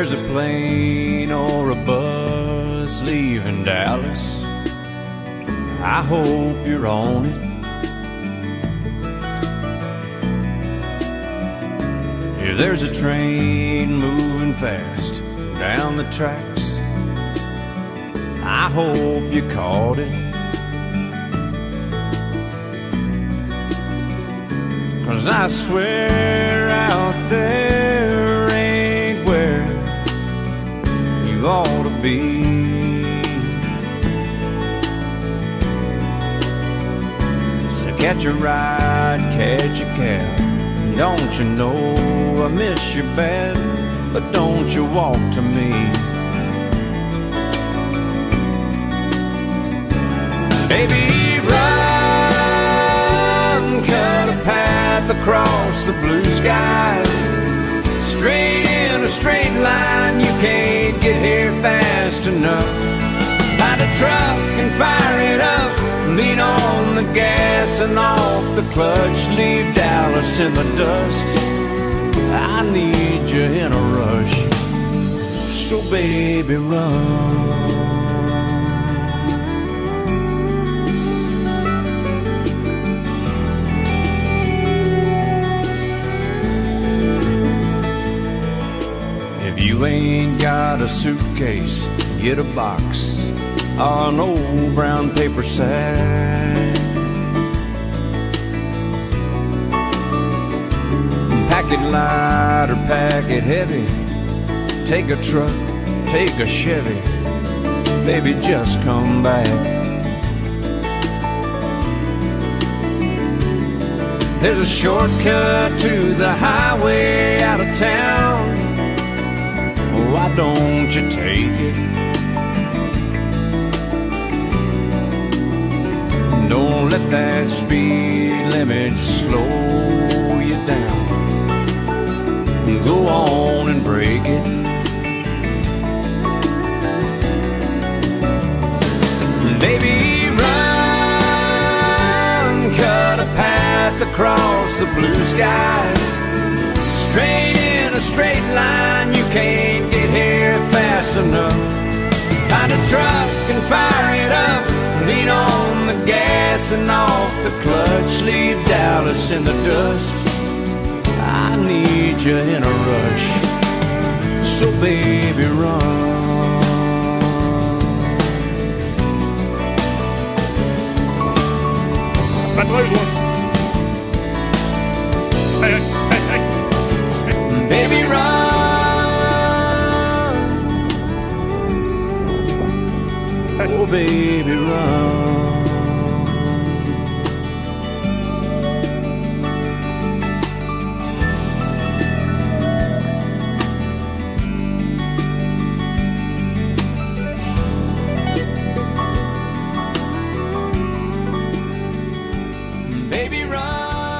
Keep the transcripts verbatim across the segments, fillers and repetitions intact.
there's a plane or a bus leaving Dallas, I hope you're on it. If there's a train moving fast down the tracks, I hope you caught it. 'Cause I swear out there ain't where you ought to be. So catch a ride, catch a cab. Don't you know I miss you bad, but don't you walk to me. Baby, run, cut a path across the blue skies, straight in a straight line, you can't get here fast enough. Find a truck and fire it up, lean on the gas and off the clutch, leave Dallas in the dust. I need you in a rush, so baby run. If you ain't got a suitcase, get a box or an old brown paper sack. Pack it light or pack it heavy, take a truck, take a Chevy, baby just come back. There's a shortcut to the highway out of town, why don't you take it? Don't let that speed limit slow you down. Go on and break it. Baby, run, cut a path across the blue skies, straight in a straight line, you can't get here fast enough. Find a truck and fire it up, lean on the gas and off the clutch, leave Dallas in the dust. I need you in a rush, so baby run. Back loose one. Hey, hey, hey, hey. Baby run, Hey. oh baby run. Baby run.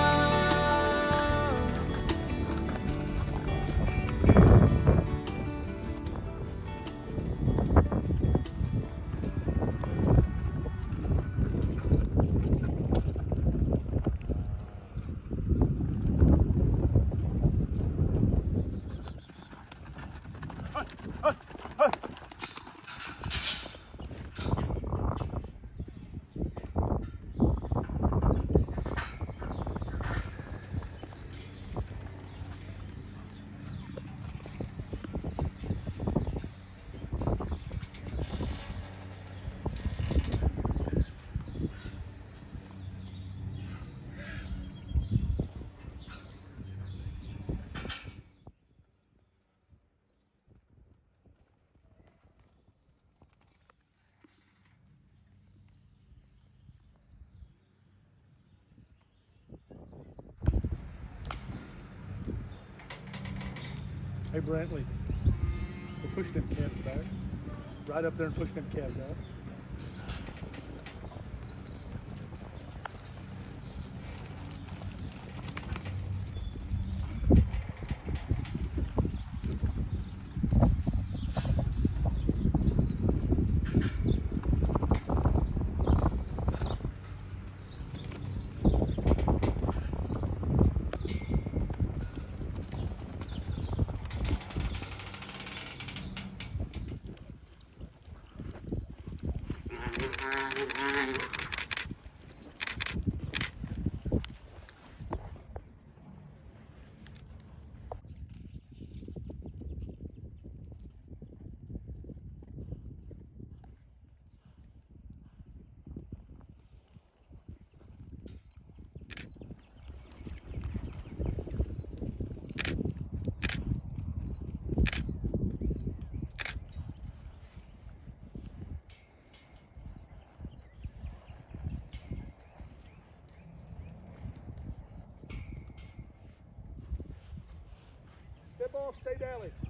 Hey Brantley, we'll push them calves back. Right up there and push them calves out. Step off, stay dally.